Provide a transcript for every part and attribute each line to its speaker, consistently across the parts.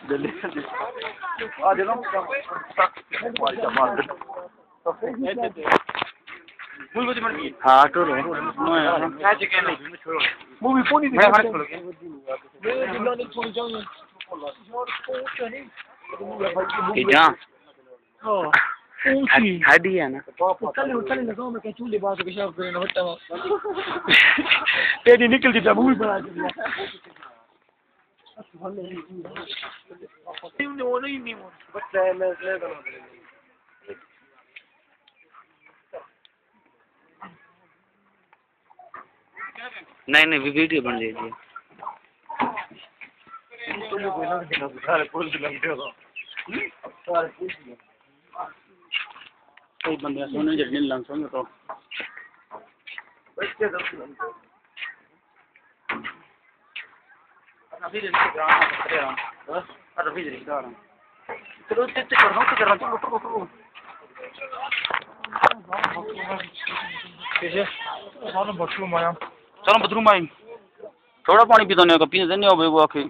Speaker 1: हाँ तो
Speaker 2: मूवी पूरी
Speaker 1: हाडी है ना
Speaker 2: कल लगाओ मैं क्या चूल्हे बात पेशाब करना हटता हूँ तेरी निकल जाता मूवी बना दिया नहीं बच्चा है मैं
Speaker 1: नहीं वीडियो बन लीजिए कोई बंदे सोने जल्दी लंच में तो अभी चलो चलो बथरूम आई थोड़ा पानी पीता नहीं पीने देने हो वो आखिर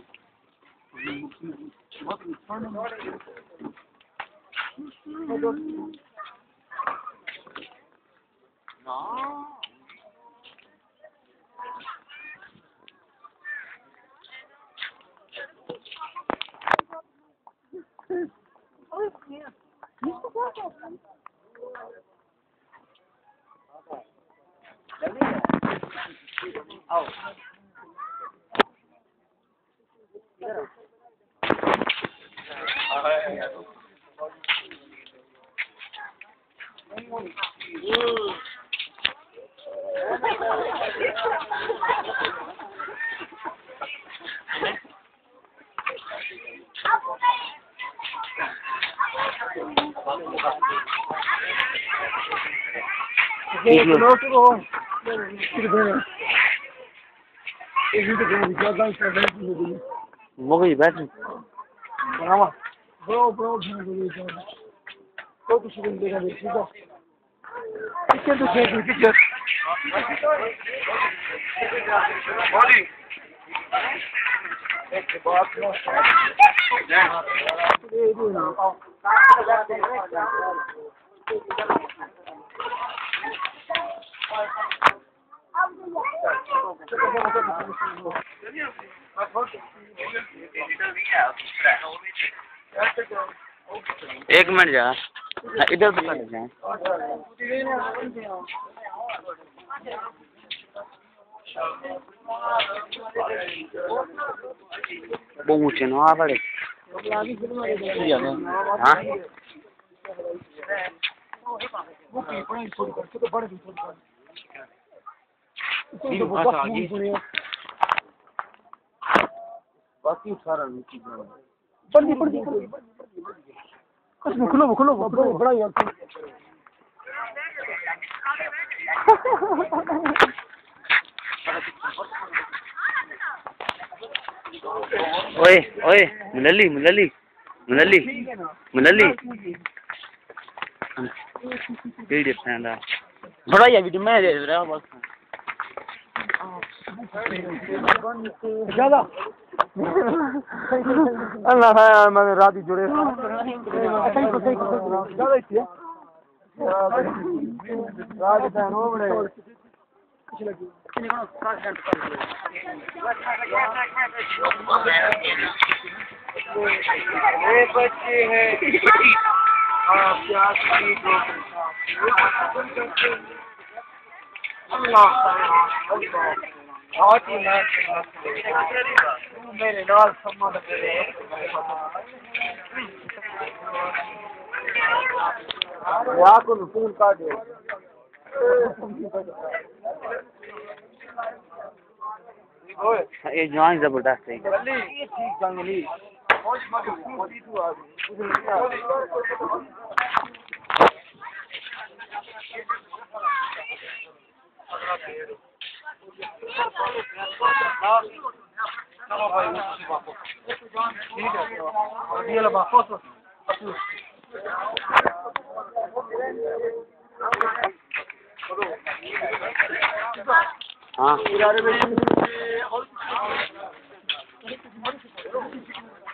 Speaker 1: वो गई बैठ
Speaker 2: bro तो कुछ नहीं देगा देखो पिक्चर तो देख पिक्चर बॉडी एक बात
Speaker 1: एक मिनट जा इधर तो कर जाए वो ऊंचे ना आ पड़े हाँ
Speaker 2: बाकी सारा बंदी कसम खुलो बड़ा यार
Speaker 1: ओए मुलली वीडियो बनाना बड़ा यार वीडियो मैं दे रहा बस
Speaker 2: ज्यादा अल्लाह है मैंने रात ही जुड़े ज्यादा ही है रात है नो बड़े ये बच्चे हैं आप प्यास की दो अल्लाह बहुत ही मेरे नाल सम्मान करे या को फोन काट दो
Speaker 1: ये जवान जबरदस्त है
Speaker 2: ये ठीक जंगली बहुत मगर पूरी तू आ
Speaker 1: हाँ